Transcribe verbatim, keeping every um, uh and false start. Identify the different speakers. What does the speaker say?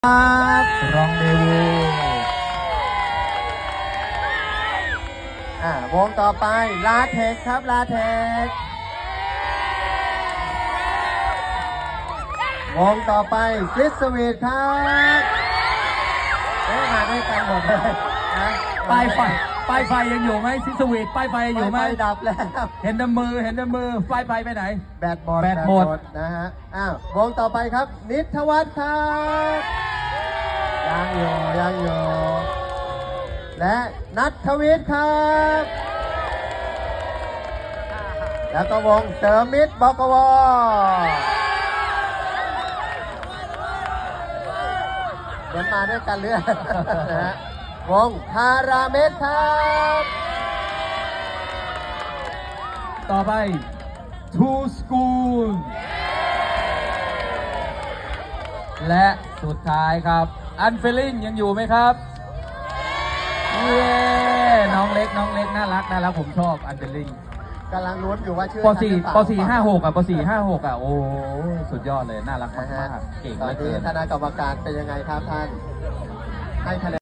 Speaker 1: ครับรองเดวูอ่าวงต่อไปลาเทคครับลาเทควงต่อไปฟิสสวีทครับเอ๊ะมาด้วยกันหมดเลยนะ
Speaker 2: ป้ายไฟป้ายไฟยังอยู่ไหมซิสวีทป้ายไฟยังอยู่ไหม
Speaker 1: ดับแล้ว
Speaker 2: เห็นแต่มือเห็นแต่มือป้ายไฟไปไหน
Speaker 1: แบตหมด
Speaker 2: แบตหมด
Speaker 1: นะฮะอ้าววงต่อไปครับนิทวัฒน์ครับยังอยู่ยังอยู่และนัทวิทย์ครับแล้วก็วงเสริมมิตรบกวเดินมาด้วยกันเรื่อยนะฮะวงคาราเมตครับ
Speaker 2: ต่อไป Two School และสุดท้ายครับ Unfeeling ยังอยู่ไหมครับเย้น้องเล็กน้องเล็กน่ารักน่ารักผมชอบ Unfeeling
Speaker 1: กำลังลุ้นอยู่ว่าชื่อ
Speaker 2: ปสี่ปสี่ห้าหกอ่ะปสี่ห้าหกอ่ะโอ้สุดยอดเลยน่ารักมากๆเก่งเหลือเกิน
Speaker 1: คณะกรรมการเป็นยังไงครับท่านให้คะแนน